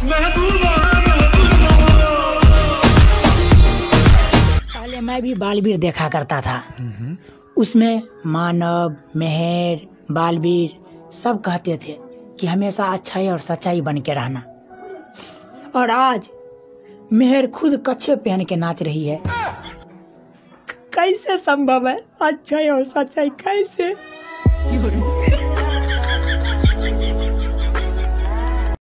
पहले मैं भी बालवीर देखा करता था। उसमें मानव, मेहर, बालवीर सब कहते थे कि हमेशा अच्छाई और सच्चाई बन के रहना। और आज मेहर खुद कच्छे पहन के नाच रही है। कैसे संभव है अच्छाई और सच्चाई, कैसे?